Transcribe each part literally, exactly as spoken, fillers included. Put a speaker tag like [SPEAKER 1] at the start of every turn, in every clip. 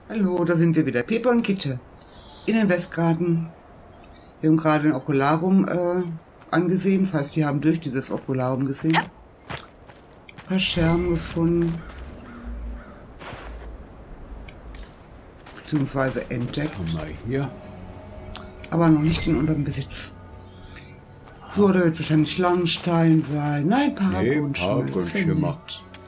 [SPEAKER 1] Hallo, da sind wir wieder. Pepe und Kitte. In den Westgarten. Wir haben gerade ein Okularum äh, angesehen. Das heißt, wir haben durch dieses Okularum gesehen. Ein paar Scherben gefunden. Beziehungsweise entdeckt.
[SPEAKER 2] Was haben wir hier?
[SPEAKER 1] Aber noch nicht in unserem Besitz. Würde jetzt wahrscheinlich Schlangenstein sein. Nein, Paragonschimmer.
[SPEAKER 2] Nee, Paragonschimmer.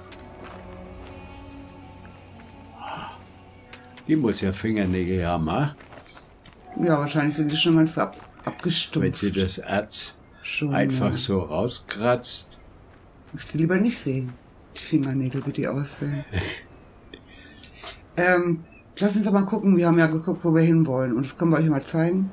[SPEAKER 2] Die muss ja Fingernägel haben, ha?
[SPEAKER 1] Ja, wahrscheinlich sind die schon ganz ab, abgestumpft.
[SPEAKER 2] Wenn sie das Erz
[SPEAKER 1] schon,
[SPEAKER 2] einfach
[SPEAKER 1] ja.
[SPEAKER 2] so rauskratzt.
[SPEAKER 1] Ich möchte sie lieber nicht sehen. Die Fingernägel, wie die aussehen. ähm, lass uns aber mal gucken. Wir haben ja geguckt, wo wir hinwollen. Und das können wir euch mal zeigen.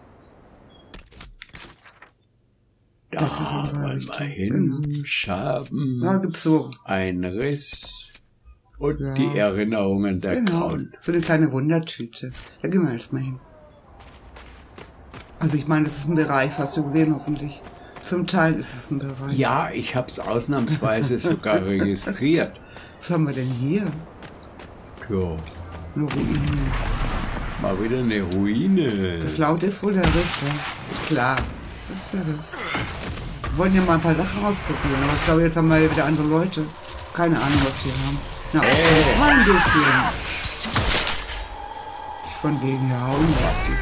[SPEAKER 2] Da
[SPEAKER 1] Das ist unsere
[SPEAKER 2] wollen
[SPEAKER 1] Richtung.
[SPEAKER 2] wir
[SPEAKER 1] Genau.
[SPEAKER 2] hinschaben.
[SPEAKER 1] Da gibt's so.
[SPEAKER 2] Ein Riss. Und
[SPEAKER 1] Ja.
[SPEAKER 2] die Erinnerungen der
[SPEAKER 1] Genau.
[SPEAKER 2] Grauen.
[SPEAKER 1] So eine kleine Wundertüte. Da gehen wir jetzt mal hin. Also ich meine, das ist ein Bereich, hast du gesehen hoffentlich. Zum Teil ist es ein Bereich.
[SPEAKER 2] Ja, ich habe es ausnahmsweise sogar registriert.
[SPEAKER 1] Was haben wir denn hier?
[SPEAKER 2] Jo,
[SPEAKER 1] Eine Ruine.
[SPEAKER 2] mal wieder eine Ruine.
[SPEAKER 1] Das Laute ist wohl der Riss, ja? Klar, das ist der Riss. Wir wollten ja mal ein paar Sachen ausprobieren, aber ich glaube, jetzt haben wir ja wieder andere Leute. Keine Ahnung, was wir haben. Na,
[SPEAKER 2] Hey.
[SPEAKER 1] mal ein bisschen. Ich von wegen ja hauen lassen.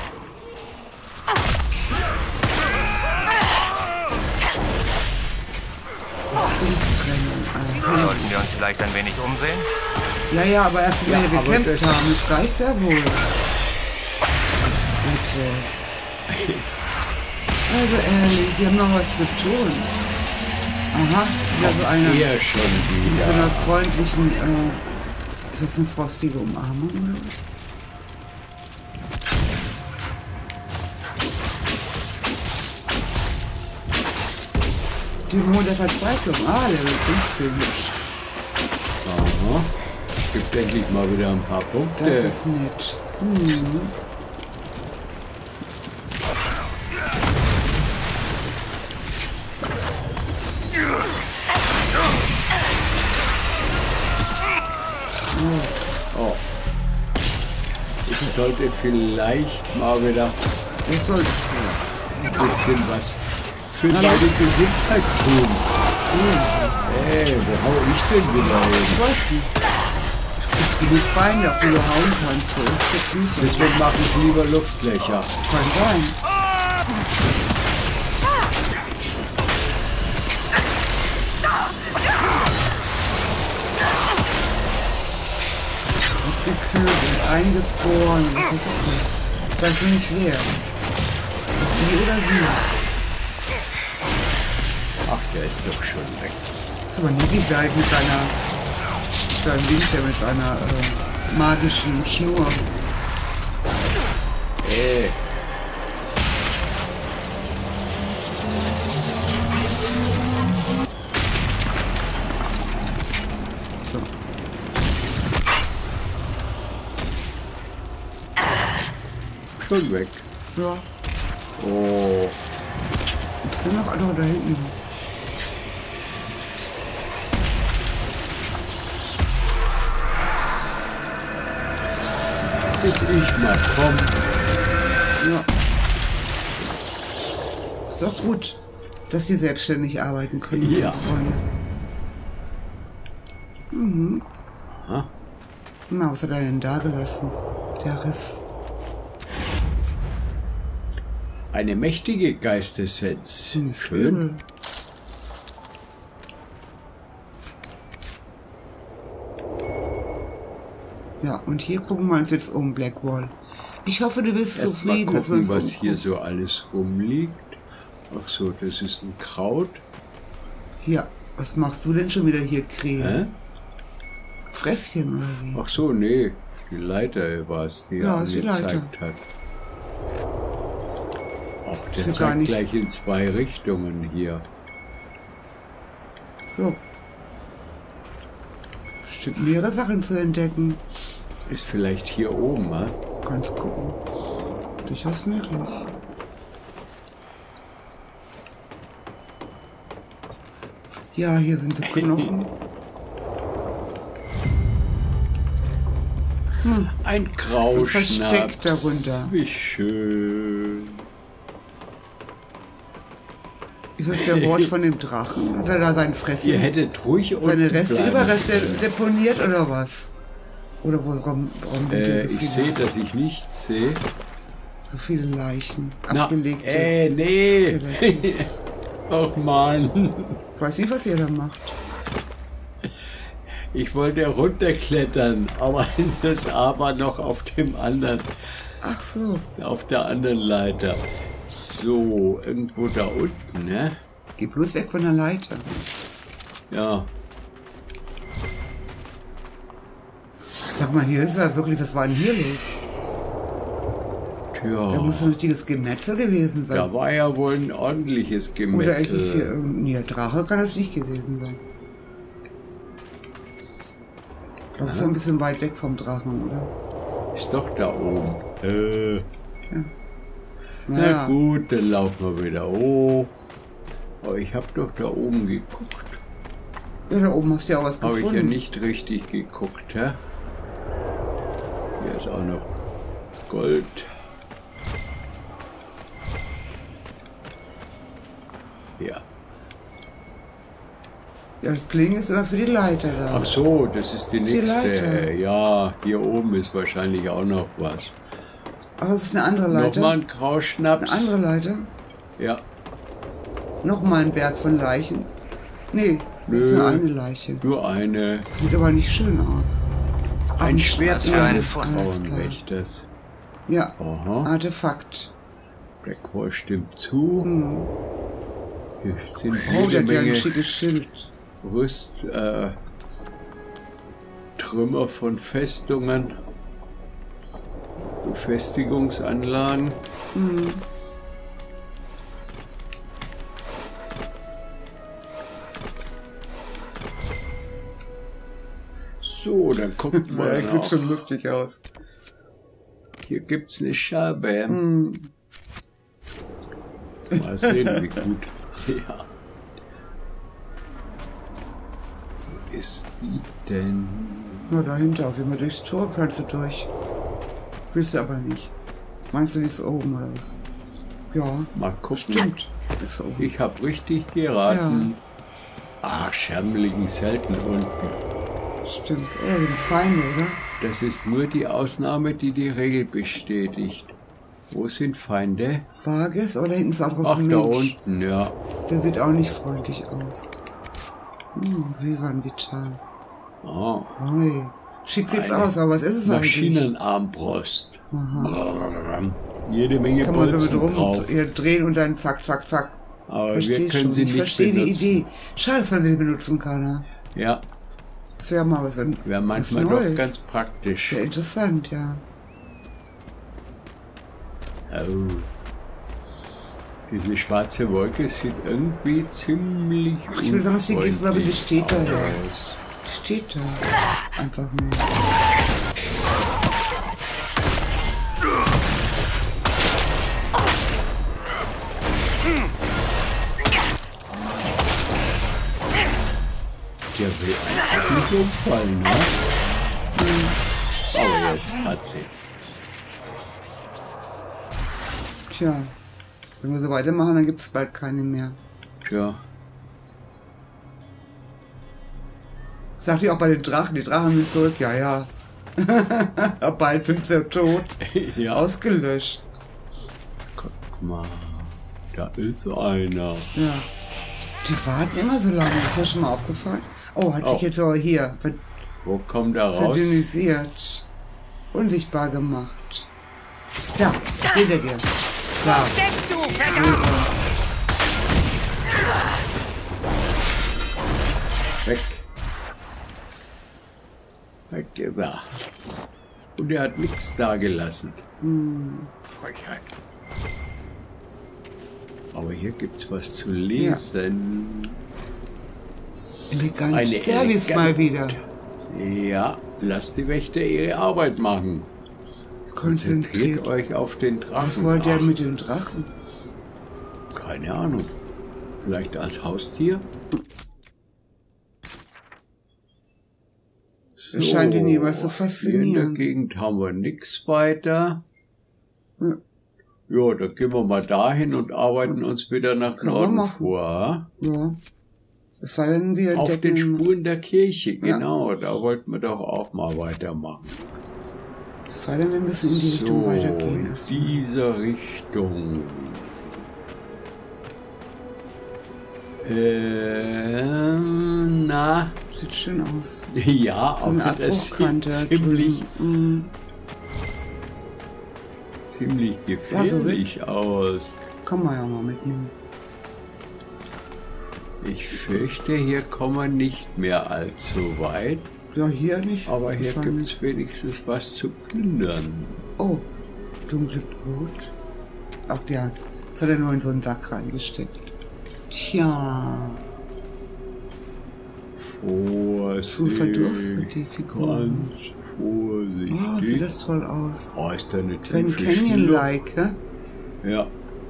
[SPEAKER 1] Trennung.
[SPEAKER 3] Sollten wir uns vielleicht ein wenig umsehen?
[SPEAKER 1] Ja, ja, aber erst wenn
[SPEAKER 2] Ja,
[SPEAKER 1] wir hier
[SPEAKER 2] aber
[SPEAKER 1] gekämpft
[SPEAKER 2] das-
[SPEAKER 1] haben, das reicht ja wohl. Okay. Also ehrlich, wir haben noch was zu tun. Aha, wieder so eine,
[SPEAKER 2] Hier schon
[SPEAKER 1] mit so
[SPEAKER 2] wieder.
[SPEAKER 1] einer freundlichen, äh, ist das eine frostige Umarmung oder was? Die Mond der Verzweiflung, ah, Level fünfzehn.
[SPEAKER 2] Aha. Gibt endlich mal wieder ein paar
[SPEAKER 1] Das
[SPEAKER 2] Punkte.
[SPEAKER 1] ist nett. Hm.
[SPEAKER 2] Oh. Ich sollte vielleicht mal wieder
[SPEAKER 1] Das soll es
[SPEAKER 2] ein bisschen was für meine Gesundheit tun. Hey, wo hau ich denn wieder hin?
[SPEAKER 1] Ich weiß nicht. Es gibt genug Beine, auf die du hauen kannst. So ist jetzt nicht so.
[SPEAKER 2] Deswegen mache ich lieber Luftlöcher.
[SPEAKER 1] Kann sein. Abgekühlt und eingefroren. Was ist das denn? Ich weiß nicht wer. Die oder sie?
[SPEAKER 2] Ach, der ist doch schon weg.
[SPEAKER 1] Das ist aber nie die gleich mit einer, mit einem Ding, der mit einer äh, magischen Schnur.
[SPEAKER 2] Ey.
[SPEAKER 1] So.
[SPEAKER 2] Schon weg.
[SPEAKER 1] Ja.
[SPEAKER 2] Oh.
[SPEAKER 1] Ist denn noch alle da hinten?
[SPEAKER 2] Bis ich mal komm.
[SPEAKER 1] Ja. Ist doch gut, dass sie selbstständig arbeiten können,
[SPEAKER 2] Ja.
[SPEAKER 1] meine Freunde. Mhm.
[SPEAKER 2] Aha.
[SPEAKER 1] Na, was hat er denn da gelassen? Der Riss.
[SPEAKER 2] Eine mächtige Geistessenz.
[SPEAKER 1] Hm,
[SPEAKER 2] Schön.
[SPEAKER 1] Ja, und hier gucken wir uns jetzt um, Blackwall. Ich hoffe, du bist
[SPEAKER 2] Erst mal
[SPEAKER 1] zufrieden, dass wir
[SPEAKER 2] gucken,
[SPEAKER 1] uns
[SPEAKER 2] was hier
[SPEAKER 1] umgucken.
[SPEAKER 2] so alles rumliegt. Ach so, das ist ein Kraut.
[SPEAKER 1] Ja, was machst du denn schon wieder hier, Krähe?
[SPEAKER 2] Hä?
[SPEAKER 1] Fresschen oder wie?
[SPEAKER 2] Ach so, nee. Die Leiter war es, die
[SPEAKER 1] Ja,
[SPEAKER 2] er
[SPEAKER 1] ist die
[SPEAKER 2] angezeigt
[SPEAKER 1] Leiter.
[SPEAKER 2] hat. Ach,
[SPEAKER 1] Ist
[SPEAKER 2] der
[SPEAKER 1] ja gar
[SPEAKER 2] zeigt
[SPEAKER 1] nicht-
[SPEAKER 2] gleich in zwei Richtungen hier.
[SPEAKER 1] So. Bestimmt mehrere Sachen zu entdecken.
[SPEAKER 2] Ist vielleicht hier oben, ha?
[SPEAKER 1] Kannst gucken. Durchaus möglich. Ja, hier sind so Knochen. Hm.
[SPEAKER 2] Ein Grauschnaps.
[SPEAKER 1] Versteckt darunter.
[SPEAKER 2] Wie schön.
[SPEAKER 1] Ist das der Mord von dem Drachen? Hat er da sein Fressen?
[SPEAKER 2] Ihr hättet ruhig
[SPEAKER 1] seine Reste,
[SPEAKER 2] bleiben
[SPEAKER 1] Überreste
[SPEAKER 2] können.
[SPEAKER 1] deponiert oder was? Oder warum, warum
[SPEAKER 2] Äh,
[SPEAKER 1] so
[SPEAKER 2] ich sehe, dass ich nichts sehe.
[SPEAKER 1] So viele Leichen,
[SPEAKER 2] Na,
[SPEAKER 1] abgelegte.
[SPEAKER 2] äh, nee.
[SPEAKER 1] Skelette.
[SPEAKER 2] Och Mann.
[SPEAKER 1] Ich weiß nicht, was ihr da macht.
[SPEAKER 2] Ich wollte runterklettern, aber das aber noch auf dem anderen,
[SPEAKER 1] Ach so.
[SPEAKER 2] auf der anderen Leiter. So, irgendwo da unten, ne?
[SPEAKER 1] Geh bloß weg von der Leiter.
[SPEAKER 2] Ja.
[SPEAKER 1] Sag mal, hier ist ja wirklich, was war denn hier los? Da
[SPEAKER 2] Tja.
[SPEAKER 1] muss ein richtiges Gemetzel gewesen sein.
[SPEAKER 2] Da war ja wohl ein ordentliches Gemetzel.
[SPEAKER 1] Oder ist es hier irgendein nee, Drache? Kann das nicht gewesen sein. Ich glaube, es ist ein bisschen weit weg vom Drachen, oder?
[SPEAKER 2] Ist doch da oben. Äh.
[SPEAKER 1] Ja.
[SPEAKER 2] Na
[SPEAKER 1] Naja.
[SPEAKER 2] gut, dann laufen wir wieder hoch. Aber ich habe doch da oben geguckt.
[SPEAKER 1] Ja, da oben hast du ja auch was
[SPEAKER 2] Habe ich
[SPEAKER 1] gefunden.
[SPEAKER 2] ja nicht richtig geguckt, hä? Hier ist auch noch Gold. Ja.
[SPEAKER 1] Ja, das Klingen ist immer für die Leiter da.
[SPEAKER 2] Ach so, das ist die
[SPEAKER 1] Die
[SPEAKER 2] nächste.
[SPEAKER 1] Leiter.
[SPEAKER 2] Ja, hier oben ist wahrscheinlich auch noch was.
[SPEAKER 1] Aber es ist eine andere Leiter.
[SPEAKER 2] Nochmal ein Grauschnaps.
[SPEAKER 1] Eine andere Leiter.
[SPEAKER 2] Ja.
[SPEAKER 1] Nochmal ein Berg von Leichen. Nee, das ist
[SPEAKER 2] Nö.
[SPEAKER 1] nur eine Leiche.
[SPEAKER 2] Nur eine.
[SPEAKER 1] Sieht aber nicht schön aus.
[SPEAKER 2] Ein
[SPEAKER 1] Ach,
[SPEAKER 2] Schwert
[SPEAKER 3] was für ein
[SPEAKER 2] eines
[SPEAKER 3] Fund.
[SPEAKER 2] Frauenwächters.
[SPEAKER 1] Ja,
[SPEAKER 2] Aha.
[SPEAKER 1] Artefakt.
[SPEAKER 2] Blackwall stimmt zu.
[SPEAKER 1] Hm.
[SPEAKER 2] Hier sind
[SPEAKER 1] Oh,
[SPEAKER 2] jede
[SPEAKER 1] der hat ja ein
[SPEAKER 2] Menge
[SPEAKER 1] schickes Schild.
[SPEAKER 2] Rüst, äh, Trümmer von Festungen, Befestigungsanlagen.
[SPEAKER 1] Hm.
[SPEAKER 2] So, dann gucken
[SPEAKER 1] Ja,
[SPEAKER 2] wir
[SPEAKER 1] das sieht
[SPEAKER 2] noch.
[SPEAKER 1] schon lustig aus.
[SPEAKER 2] Hier gibt's eine Scherbe.
[SPEAKER 1] Hm.
[SPEAKER 2] Mal sehen, wie gut. Ja. Wo ist die denn?
[SPEAKER 1] Nur dahinter, auf immer durchs Tor kannst du durch. Willst du aber nicht. Meinst du, die ist oben oder was? Ja,
[SPEAKER 2] Mal gucken.
[SPEAKER 1] stimmt. Die ist oben.
[SPEAKER 2] Ich habe richtig geraten. Ach, Scherben liegen selten unten.
[SPEAKER 1] Stimmt. Oh, die Feinde, oder?
[SPEAKER 2] Das ist nur die Ausnahme, die die Regel bestätigt. Wo sind Feinde?
[SPEAKER 1] Vages, oder hinten ist auch drauf
[SPEAKER 2] Ach,
[SPEAKER 1] ein
[SPEAKER 2] da
[SPEAKER 1] Mensch.
[SPEAKER 2] unten, ja.
[SPEAKER 1] Der sieht auch nicht freundlich aus. Hm, Vivan Vital.
[SPEAKER 2] Oh,
[SPEAKER 1] Oi. Schick sieht's
[SPEAKER 2] Eine
[SPEAKER 1] aus, aber was ist es eigentlich?
[SPEAKER 2] Maschinenarmbrust.
[SPEAKER 1] Aha.
[SPEAKER 2] Jede Menge
[SPEAKER 1] Kann man so
[SPEAKER 2] Bolzen
[SPEAKER 1] mit rum
[SPEAKER 2] drauf.
[SPEAKER 1] hier drehen und dann zack, zack, zack.
[SPEAKER 2] Aber
[SPEAKER 1] Versteh
[SPEAKER 2] wir können
[SPEAKER 1] schon.
[SPEAKER 2] sie
[SPEAKER 1] Ich
[SPEAKER 2] nicht
[SPEAKER 1] verstehe
[SPEAKER 2] benutzen.
[SPEAKER 1] die Idee. Schade, dass man sie nicht benutzen kann. Ne?
[SPEAKER 2] Ja,
[SPEAKER 1] Das wäre mal was,
[SPEAKER 2] wäre
[SPEAKER 1] was
[SPEAKER 2] manchmal
[SPEAKER 1] Neues.
[SPEAKER 2] doch ganz praktisch.
[SPEAKER 1] Sehr interessant, ja.
[SPEAKER 2] Oh. Diese schwarze Wolke sieht irgendwie ziemlich
[SPEAKER 1] Ich will sagen, dass die Gipfel, aber die
[SPEAKER 2] unfreundlich
[SPEAKER 1] steht da ja.
[SPEAKER 2] aus.
[SPEAKER 1] Die steht da. Einfach nur.
[SPEAKER 2] Der will einfach nicht umfallen, ne? Aber jetzt hat sie.
[SPEAKER 1] Tja. Wenn wir so weitermachen, dann gibt es bald keine mehr.
[SPEAKER 2] Tja.
[SPEAKER 1] Sagt ihr auch bei den Drachen, die Drachen sind zurück, ja, ja. Aber bald sind sie tot.
[SPEAKER 2] Ja.
[SPEAKER 1] Ausgelöscht.
[SPEAKER 2] Guck mal. Da ist einer.
[SPEAKER 1] Ja. Die warten immer so lange, ist das schon mal aufgefallen? Oh, hat
[SPEAKER 2] Oh.
[SPEAKER 1] sich jetzt aber hier ver
[SPEAKER 2] Wo kommt er raus?
[SPEAKER 1] verdünnisiert. Unsichtbar gemacht. Da, hinter dir. Da.
[SPEAKER 2] Weg. Weg ist er. Und er hat nichts da gelassen.
[SPEAKER 1] Hm.
[SPEAKER 2] Frechheit. Aber hier gibt's was zu lesen.
[SPEAKER 1] Elegant.
[SPEAKER 2] Eine
[SPEAKER 1] Service
[SPEAKER 2] elegant-
[SPEAKER 1] mal wieder.
[SPEAKER 2] Ja, lasst die Wächter ihre Arbeit machen. Konzentriert
[SPEAKER 1] Konzentriert.
[SPEAKER 2] euch auf den Drachen.
[SPEAKER 1] Was wollt ihr
[SPEAKER 2] Ach,
[SPEAKER 1] mit dem Drachen?
[SPEAKER 2] Keine Ahnung. Vielleicht als Haustier?
[SPEAKER 1] Das scheint ihn jeweils zu
[SPEAKER 2] Hier in
[SPEAKER 1] faszinieren.
[SPEAKER 2] der Gegend haben wir nichts weiter.
[SPEAKER 1] Ja.
[SPEAKER 2] Ja, dann gehen wir mal dahin und arbeiten uns wieder nach
[SPEAKER 1] Können wir
[SPEAKER 2] Norden
[SPEAKER 1] machen.
[SPEAKER 2] vor.
[SPEAKER 1] Ja. Es sei denn, wir
[SPEAKER 2] Auf den
[SPEAKER 1] entdecken...
[SPEAKER 2] Spuren der Kirche,
[SPEAKER 1] Ja.
[SPEAKER 2] genau. Da wollten wir doch auch mal weitermachen.
[SPEAKER 1] Es sei denn, wir müssen in die
[SPEAKER 2] So,
[SPEAKER 1] Richtung weitergehen.
[SPEAKER 2] in dieser Richtung. Ähm, na,
[SPEAKER 1] Sieht schön aus.
[SPEAKER 2] ja,
[SPEAKER 1] So eine
[SPEAKER 2] aber das sieht
[SPEAKER 1] Abbruchkante.
[SPEAKER 2] ziemlich,
[SPEAKER 1] drüben. Mm.
[SPEAKER 2] ziemlich gefährlich aus.
[SPEAKER 1] Kann man ja mal mitnehmen.
[SPEAKER 2] Ich fürchte, hier kommen wir nicht mehr allzu weit.
[SPEAKER 1] Ja, hier nicht.
[SPEAKER 2] Aber hier
[SPEAKER 1] wahrscheinlich.
[SPEAKER 2] gibt es wenigstens was zu plündern.
[SPEAKER 1] Oh, dunkle Brot. Ach ja, das hat er nur in so einen Sack reingesteckt. Tja,
[SPEAKER 2] Vorsicht.
[SPEAKER 1] so verdurstet die Figur.
[SPEAKER 2] Ganz vorsichtig.
[SPEAKER 1] Oh, sieht das toll aus.
[SPEAKER 2] Oh, ist da eine
[SPEAKER 1] Grand
[SPEAKER 2] tiefe Stille?
[SPEAKER 1] Canyon-like, hä?
[SPEAKER 2] Ja,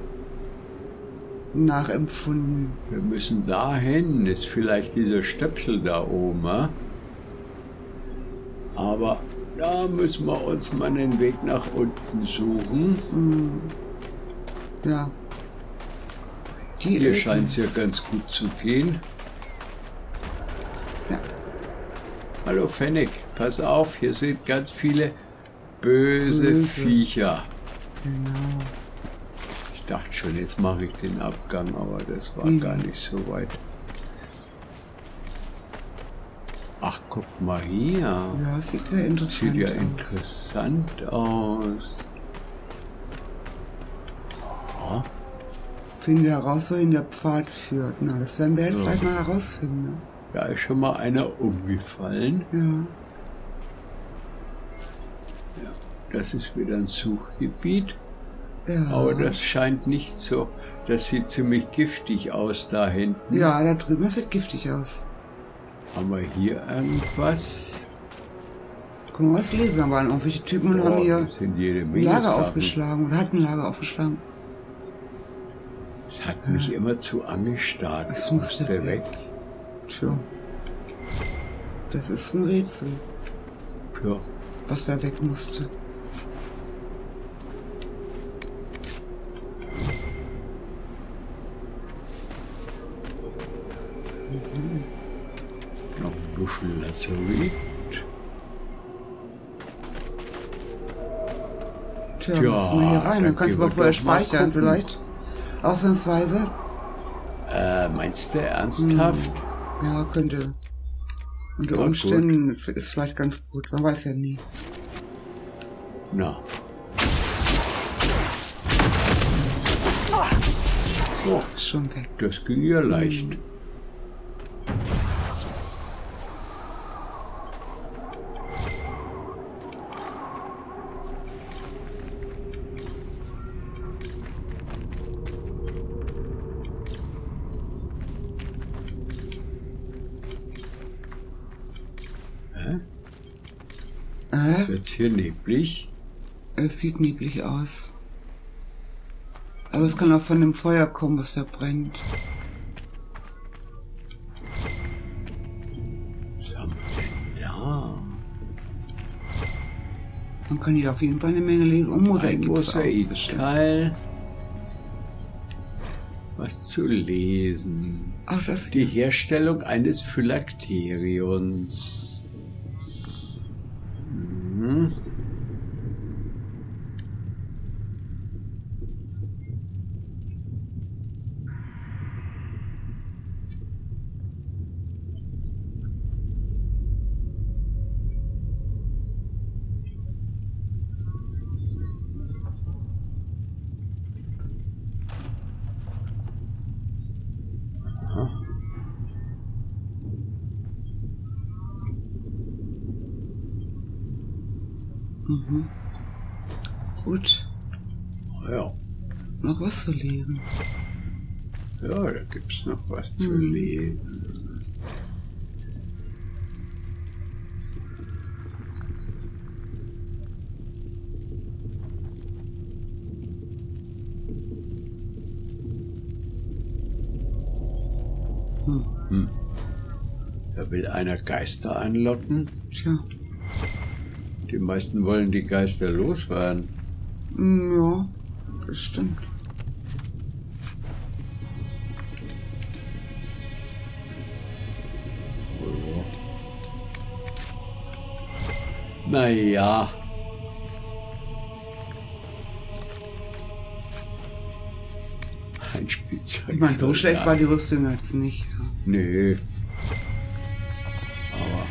[SPEAKER 1] Nachempfunden.
[SPEAKER 2] wir müssen dahin. Ist vielleicht dieser Stöpsel da oben, hä? Aber da müssen wir uns mal den Weg nach unten suchen.
[SPEAKER 1] Mm. Ja. Die
[SPEAKER 2] Hier
[SPEAKER 1] Öfen.
[SPEAKER 2] scheint es ja ganz gut zu gehen.
[SPEAKER 1] Ja.
[SPEAKER 2] Hallo Fennec, pass auf, hier sind ganz viele böse,
[SPEAKER 1] Böse.
[SPEAKER 2] Viecher.
[SPEAKER 1] Genau.
[SPEAKER 2] Ich dachte schon, jetzt mache ich den Abgang, aber das war
[SPEAKER 1] Mhm.
[SPEAKER 2] gar nicht so weit. Ach, guck mal hier.
[SPEAKER 1] Ja, sieht sehr interessant
[SPEAKER 2] Sieht ja
[SPEAKER 1] aus.
[SPEAKER 2] interessant aus. Aha.
[SPEAKER 1] Finden wir heraus, wohin der Pfad führt. Na, das werden wir jetzt
[SPEAKER 2] Ja.
[SPEAKER 1] gleich mal herausfinden. Ne?
[SPEAKER 2] Da ist schon mal einer umgefallen.
[SPEAKER 1] Ja.
[SPEAKER 2] Das ist wieder ein Suchgebiet.
[SPEAKER 1] Ja.
[SPEAKER 2] Aber das scheint nicht so. Das sieht ziemlich giftig aus da hinten.
[SPEAKER 1] Ja, da drüben, das sieht giftig aus.
[SPEAKER 2] Haben wir hier irgendwas?
[SPEAKER 1] Guck mal, was lesen da waren irgendwelche Typen und
[SPEAKER 2] Oh,
[SPEAKER 1] haben hier
[SPEAKER 2] das sind jede
[SPEAKER 1] ein
[SPEAKER 2] Menge
[SPEAKER 1] Lager
[SPEAKER 2] Sachen.
[SPEAKER 1] aufgeschlagen oder hatten ein Lager aufgeschlagen.
[SPEAKER 2] Es hat mich immer zu angestarrt.
[SPEAKER 1] Es
[SPEAKER 2] Es
[SPEAKER 1] musste
[SPEAKER 2] musste weg.
[SPEAKER 1] weg. Tja. Das ist ein Rätsel,
[SPEAKER 2] Ja.
[SPEAKER 1] was da weg musste.
[SPEAKER 2] Noch ein Büschel Lazarit.
[SPEAKER 1] Tja,
[SPEAKER 2] Tja,
[SPEAKER 1] müssen wir hier rein.
[SPEAKER 2] dann
[SPEAKER 1] Dann kannst
[SPEAKER 2] gehen
[SPEAKER 1] du mal
[SPEAKER 2] wir
[SPEAKER 1] vorher
[SPEAKER 2] doch mal
[SPEAKER 1] speichern,
[SPEAKER 2] gucken.
[SPEAKER 1] vielleicht. Ausnahmsweise.
[SPEAKER 2] Äh, meinst du ernsthaft?
[SPEAKER 1] Ja, könnte. Unter
[SPEAKER 2] Na,
[SPEAKER 1] Umständen ist vielleicht ganz gut. Man weiß ja nie.
[SPEAKER 2] Na. Oh,
[SPEAKER 1] Ist schon weg.
[SPEAKER 2] das ging ja leicht. Hä?
[SPEAKER 1] Äh,
[SPEAKER 2] Wird's hier neblig?
[SPEAKER 1] es sieht neblig aus. Aber es kann auch von dem Feuer kommen, was da brennt.
[SPEAKER 2] Was haben wir denn da?
[SPEAKER 1] Man kann hier auf jeden Fall eine Menge lesen. Und Mosaik
[SPEAKER 2] Ein
[SPEAKER 1] gibt's auch.
[SPEAKER 2] Mosaikteil. Was zu lesen.
[SPEAKER 1] Ach, das
[SPEAKER 2] Die Herstellung eines Phylakterions. Mhm.
[SPEAKER 1] Mhm. Gut.
[SPEAKER 2] Ja.
[SPEAKER 1] Noch was zu lesen.
[SPEAKER 2] Ja, da gibt's noch was zu
[SPEAKER 1] Hm.
[SPEAKER 2] lesen.
[SPEAKER 1] Hm.
[SPEAKER 2] Hm. Da will einer Geister anlocken?
[SPEAKER 1] Tja.
[SPEAKER 2] Die meisten wollen die Geister loswerden.
[SPEAKER 1] Mm, ja, das stimmt.
[SPEAKER 2] Naja. Ein Spielzeug.
[SPEAKER 1] Ich meine, so schlecht war die Rüstung jetzt nicht. Ja.
[SPEAKER 2] Nee. Aber.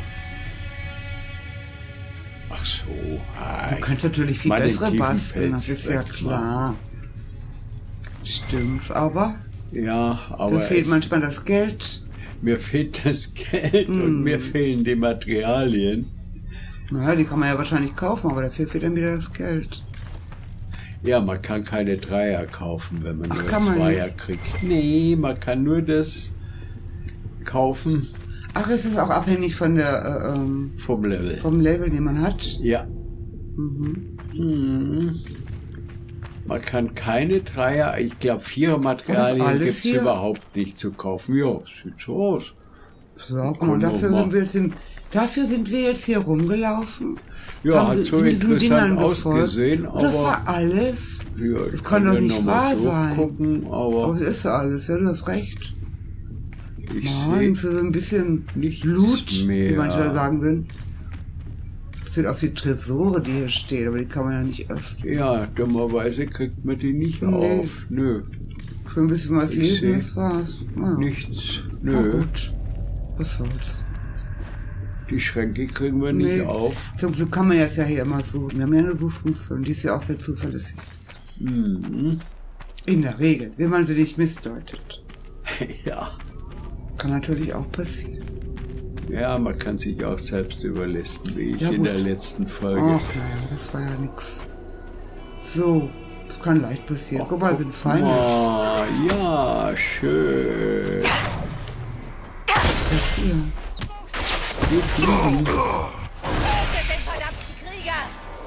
[SPEAKER 2] Ach so.
[SPEAKER 1] Du kannst natürlich viel bessere basteln, das ist ja klar. Stimmt's, aber.
[SPEAKER 2] Ja, aber.
[SPEAKER 1] Mir fehlt manchmal das Geld.
[SPEAKER 2] Mir fehlt das Geld mm. und mir fehlen die Materialien.
[SPEAKER 1] Naja, die kann man ja wahrscheinlich kaufen, aber dafür fehlt dann wieder das Geld.
[SPEAKER 2] Ja, man kann keine Dreier kaufen, wenn man
[SPEAKER 1] Ach,
[SPEAKER 2] nur
[SPEAKER 1] kann man
[SPEAKER 2] Zweier
[SPEAKER 1] nicht?
[SPEAKER 2] kriegt. Nee, man kann nur das kaufen.
[SPEAKER 1] Ach, es ist auch abhängig von der äh, ähm,
[SPEAKER 2] vom Level.
[SPEAKER 1] Vom Level, den man hat.
[SPEAKER 2] Ja.
[SPEAKER 1] Mhm.
[SPEAKER 2] Mhm. Man kann keine Dreier, ich glaube Vierer-Materialien gibt es überhaupt nicht zu kaufen. Ja, sieht so aus.
[SPEAKER 1] So, und dafür sind, wir jetzt in, dafür sind wir jetzt hier rumgelaufen.
[SPEAKER 2] Ja, hat so interessant ausgesehen, aber...
[SPEAKER 1] Das war alles?
[SPEAKER 2] Ja,
[SPEAKER 1] das kann doch nicht wahr sein.
[SPEAKER 2] Gucken, aber,
[SPEAKER 1] aber es ist ja alles, ja, du hast recht.
[SPEAKER 2] Ich
[SPEAKER 1] Mann, für so ein bisschen Blut,
[SPEAKER 2] mehr.
[SPEAKER 1] wie manche sagen würden. Das sieht aus wie Tresore, die hier stehen, aber die kann man ja nicht öffnen.
[SPEAKER 2] Ja, dummerweise kriegt man die nicht nee. auf. Nö.
[SPEAKER 1] Für ein bisschen was
[SPEAKER 2] ich
[SPEAKER 1] lesen, das war's. Ja.
[SPEAKER 2] Nichts. Nö.
[SPEAKER 1] Na gut. Was soll's.
[SPEAKER 2] Die Schränke kriegen wir nicht
[SPEAKER 1] nee.
[SPEAKER 2] auf.
[SPEAKER 1] Zum Glück kann man jetzt ja hier immer suchen. Wir haben ja eine Suchfunktion, die ist ja auch sehr zuverlässig.
[SPEAKER 2] Mhm.
[SPEAKER 1] In der Regel, wenn man sie nicht missdeutet.
[SPEAKER 2] Ja.
[SPEAKER 1] Kann natürlich auch passieren.
[SPEAKER 2] Ja, man kann sich auch selbst überlisten, wie ich
[SPEAKER 1] ja,
[SPEAKER 2] in der letzten Folge.
[SPEAKER 1] Ach, naja, das war ja nix. So, das kann leicht passieren. Ach, guck mal, sind Feinde.
[SPEAKER 2] Oh, ja, schön.
[SPEAKER 1] Was ist hier?
[SPEAKER 2] Wir fliegen.
[SPEAKER 4] Den verdammten Krieger!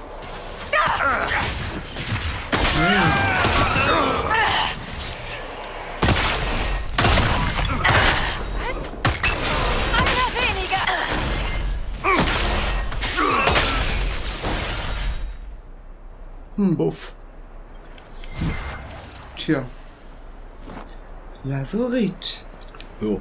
[SPEAKER 1] Ja.
[SPEAKER 2] Hm. Uff.
[SPEAKER 1] Tja. Lazorit.
[SPEAKER 2] So.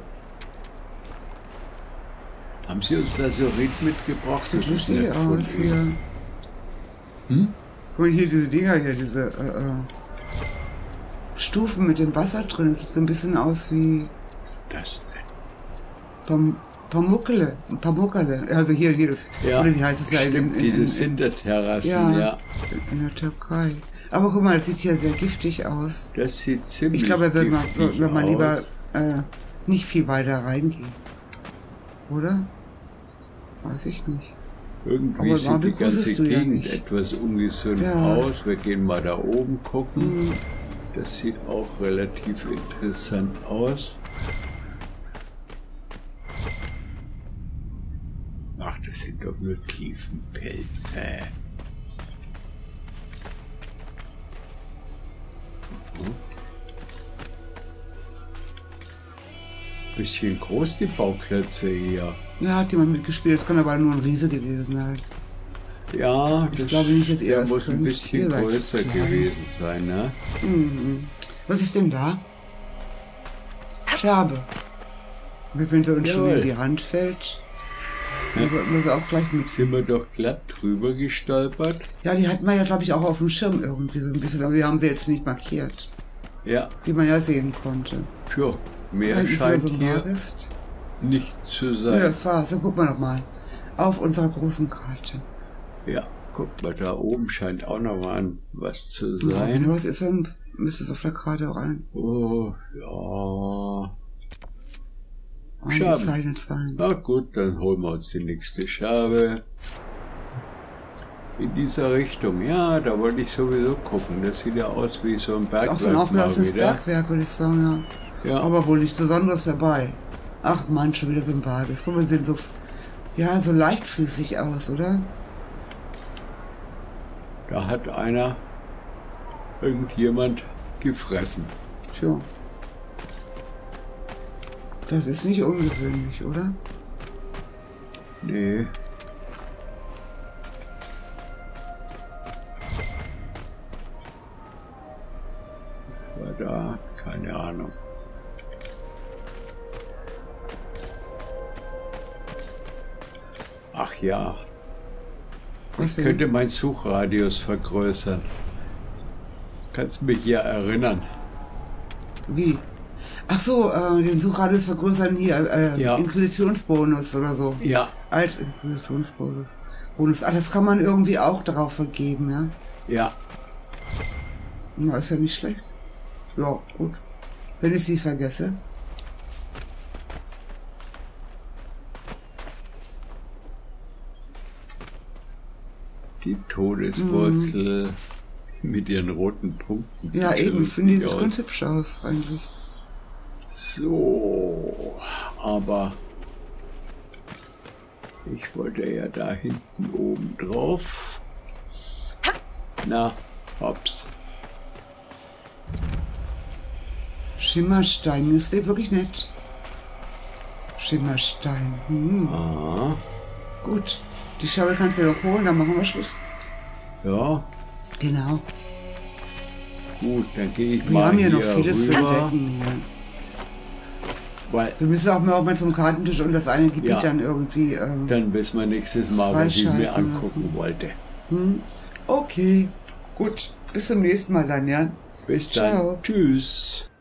[SPEAKER 2] Haben Sie uns Lazorit mitgebracht?
[SPEAKER 1] Sieht lustig aus hier.
[SPEAKER 2] Hm?
[SPEAKER 1] Guck mal hier, diese Dinger hier, diese äh, äh, Stufen mit dem Wasser drin. Das sieht so ein bisschen aus wie...
[SPEAKER 2] Was ist das denn?
[SPEAKER 1] Pam Pamukkale. Pamukkale. Also hier, hier. Das,
[SPEAKER 2] ja,
[SPEAKER 1] oder wie heißt es ja?
[SPEAKER 2] Stimmt,
[SPEAKER 1] in, in,
[SPEAKER 2] diese
[SPEAKER 1] in, in,
[SPEAKER 2] Sinterterrassen,
[SPEAKER 1] ja,
[SPEAKER 2] ja.
[SPEAKER 1] In der Türkei. Aber guck mal, das sieht hier sehr giftig aus.
[SPEAKER 2] Das sieht ziemlich
[SPEAKER 1] Ich glaube, wenn man,
[SPEAKER 2] giftig
[SPEAKER 1] wenn man lieber
[SPEAKER 2] aus.
[SPEAKER 1] äh, nicht viel weiter reingehen. Oder? Weiß ich nicht.
[SPEAKER 2] Irgendwie
[SPEAKER 1] aber
[SPEAKER 2] sieht die ganze Gegend
[SPEAKER 1] ja
[SPEAKER 2] etwas ungesund ja. aus. Wir gehen mal da oben gucken. Mhm. Das sieht auch relativ interessant aus. Ach, das sind doch nur Tiefenpilze. Mhm. Bisschen groß die Bauklötze hier.
[SPEAKER 1] Ja, hat jemand mitgespielt. Das kann aber nur ein Riese gewesen sein.
[SPEAKER 2] Ja,
[SPEAKER 1] ich
[SPEAKER 2] das
[SPEAKER 1] glaube nicht, dass ihr
[SPEAKER 2] der
[SPEAKER 1] das
[SPEAKER 2] muss
[SPEAKER 1] könnt.
[SPEAKER 2] ein bisschen größer gewesen sein, ne?
[SPEAKER 1] Mhm. Was ist denn da? Scherbe. Wenn sie uns schon in die Hand fällt, dann sollten wir sie auch gleich mit.
[SPEAKER 2] Sind wir doch glatt drüber gestolpert?
[SPEAKER 1] Ja, die hatten wir ja, glaube ich, auch auf dem Schirm irgendwie so ein bisschen, aber wir haben sie jetzt nicht markiert.
[SPEAKER 2] Ja.
[SPEAKER 1] Wie man ja sehen konnte.
[SPEAKER 2] Tja, mehr
[SPEAKER 1] ja,
[SPEAKER 2] scheint
[SPEAKER 1] so
[SPEAKER 2] hier
[SPEAKER 1] ist.
[SPEAKER 2] nicht zu sein.
[SPEAKER 1] Ja, das war's. Dann gucken wir noch mal auf unserer großen Karte.
[SPEAKER 2] Ja, guck mal, da oben scheint auch noch mal was zu sein.
[SPEAKER 1] Ja, was ist denn? Müsste es auf der Karte rein?
[SPEAKER 2] Oh, ja.
[SPEAKER 1] Scherben.
[SPEAKER 2] Na gut, dann holen wir uns die nächste Scherbe. In dieser Richtung, ja, da wollte ich sowieso gucken. Das sieht ja aus wie so ein Bergwerk.
[SPEAKER 1] Ist auch so ein aufgelassenes Bergwerk, würde ich sagen, ja. ja. Aber wohl nichts Besonderes dabei. Ach man, schon wieder so ein Wages. Guck mal, sehen so, ja, so leichtfüßig aus, oder?
[SPEAKER 2] Da hat einer, irgendjemand gefressen.
[SPEAKER 1] Tja. Das ist nicht ungewöhnlich, oder?
[SPEAKER 2] Nee. Was war da? Keine Ahnung. Ach ja. Ich könnte meinen Suchradius vergrößern. Kannst du mich hier erinnern?
[SPEAKER 1] Wie? Ach so, äh, den Suchradius vergrößern hier, äh,
[SPEAKER 2] ja.
[SPEAKER 1] Inquisitionsbonus oder so.
[SPEAKER 2] Ja.
[SPEAKER 1] Als Inquisitionsbonus. Bonus. Ah, das kann man irgendwie auch darauf vergeben, ja?
[SPEAKER 2] Ja.
[SPEAKER 1] Na, ist ja nicht schlecht. Ja, gut. Wenn ich sie vergesse.
[SPEAKER 2] Die Todeswurzel mm. mit ihren roten Punkten.
[SPEAKER 1] Ja, eben, finde ich das ganz hübsch aus, eigentlich.
[SPEAKER 2] So, aber ich wollte ja da hinten oben drauf. Na, hops.
[SPEAKER 1] Schimmerstein, ist der wirklich nett? Schimmerstein. Hm.
[SPEAKER 2] Ah.
[SPEAKER 1] Gut, die Schaufel kannst du doch holen, dann machen wir Schluss.
[SPEAKER 2] Ja.
[SPEAKER 1] Genau.
[SPEAKER 2] Gut, dann gehe ich
[SPEAKER 1] wir
[SPEAKER 2] mal
[SPEAKER 1] Wir haben hier
[SPEAKER 2] hier
[SPEAKER 1] noch vieles
[SPEAKER 2] rüber.
[SPEAKER 1] zu entdecken hier.
[SPEAKER 2] Weil
[SPEAKER 1] wir müssen auch mal zum Kartentisch und das eine Gebiet
[SPEAKER 2] ja,
[SPEAKER 1] dann irgendwie... Ähm,
[SPEAKER 2] dann wissen wir nächstes Mal, was ich mir angucken lassen. wollte.
[SPEAKER 1] Hm. Okay, gut. Bis zum nächsten Mal dann, ja?
[SPEAKER 2] Bis
[SPEAKER 1] Ciao.
[SPEAKER 2] dann. Tschüss.